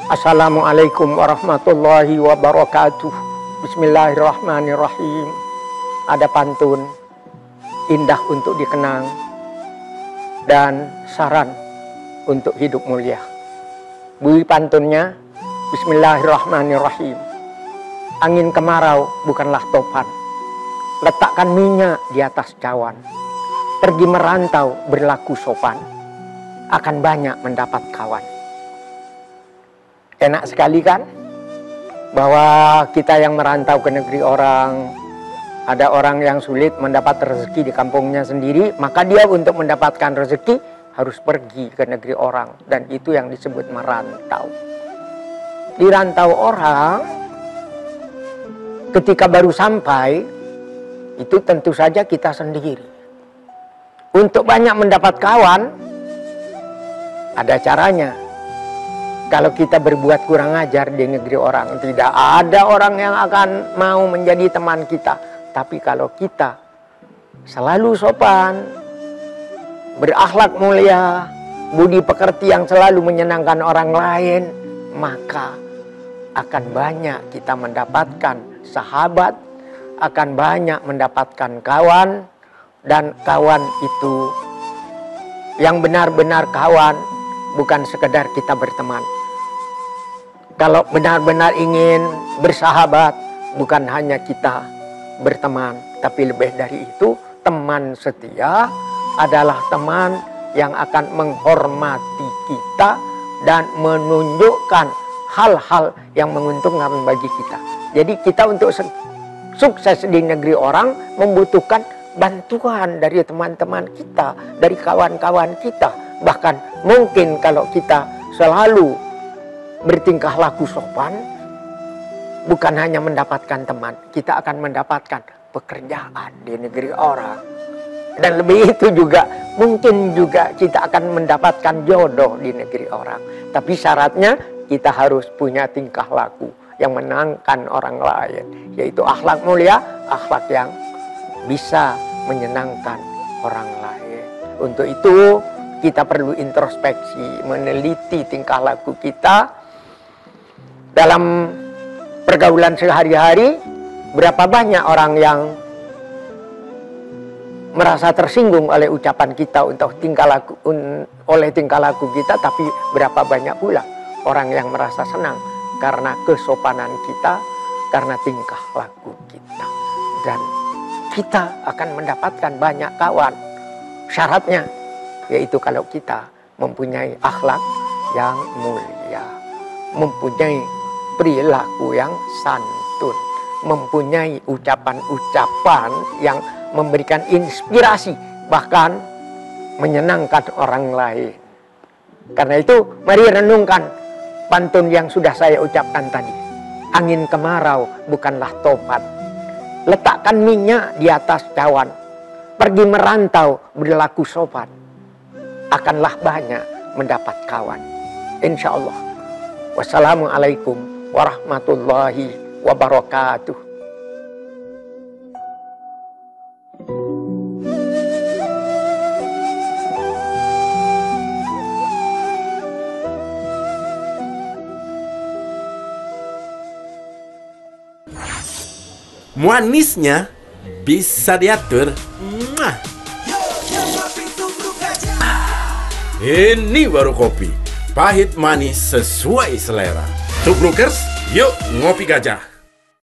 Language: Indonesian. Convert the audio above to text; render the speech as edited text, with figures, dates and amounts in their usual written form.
Assalamualaikum warahmatullahi wabarakatuh. Bismillahirrahmanirrahim. Ada pantun indah untuk dikenang dan saran untuk hidup mulia. Bunyi pantunnya, Bismillahirrahmanirrahim. Angin kemarau bukanlah topan, letakkan minyak di atas cawan. Pergi merantau berlaku sopan, akan banyak mendapat kawan. Enak sekali kan? Bahwa kita yang merantau ke negeri orang, ada orang yang sulit mendapat rezeki di kampungnya sendiri, maka dia untuk mendapatkan rezeki harus pergi ke negeri orang, dan itu yang disebut merantau. Di rantau orang, ketika baru sampai, itu tentu saja kita sendiri. Untuk banyak mendapat kawan, ada caranya. Kalau kita berbuat kurang ajar di negeri orang, tidak ada orang yang akan mau menjadi teman kita. Tapi kalau kita selalu sopan, berakhlak mulia, budi pekerti yang selalu menyenangkan orang lain, maka akan banyak kita mendapatkan sahabat, akan banyak mendapatkan kawan, dan kawan itu yang benar-benar kawan, bukan sekedar kita berteman. Kalau benar-benar ingin bersahabat, bukan hanya kita berteman, tapi lebih dari itu, teman setia adalah teman yang akan menghormati kita dan menunjukkan hal-hal yang menguntungkan bagi kita. Jadi kita untuk sukses di negeri orang membutuhkan bantuan dari teman-teman kita, dari kawan-kawan kita. Bahkan mungkin kalau kita selalu bertingkah laku sopan, bukan hanya mendapatkan teman, kita akan mendapatkan pekerjaan di negeri orang. Dan lebih itu juga, mungkin juga kita akan mendapatkan jodoh di negeri orang. Tapi syaratnya kita harus punya tingkah laku yang menyenangkan orang lain, yaitu akhlak mulia, akhlak yang bisa menyenangkan orang lain. Untuk itu kita perlu introspeksi, meneliti tingkah laku kita dalam pergaulan sehari-hari. Berapa banyak orang yang merasa tersinggung oleh ucapan kita untuk tingkah laku kita, tapi berapa banyak pula orang yang merasa senang karena kesopanan kita, karena tingkah laku kita. Dan kita akan mendapatkan banyak kawan. Syaratnya yaitu kalau kita mempunyai akhlak yang mulia, mempunyai perilaku yang santun, mempunyai ucapan-ucapan yang memberikan inspirasi, bahkan menyenangkan orang lain. Karena itu, mari renungkan pantun yang sudah saya ucapkan tadi. Angin kemarau bukanlah topan, letakkan minyak di atas cawan. Pergi merantau berlaku sopan, akanlah banyak mendapat kawan. Insya Allah. Wassalamualaikum warahmatullahi wabarakatuh. Manisnya bisa diatur. Ini baru kopi, pahit manis sesuai selera. Tubrukers, yuk ngopi gajah.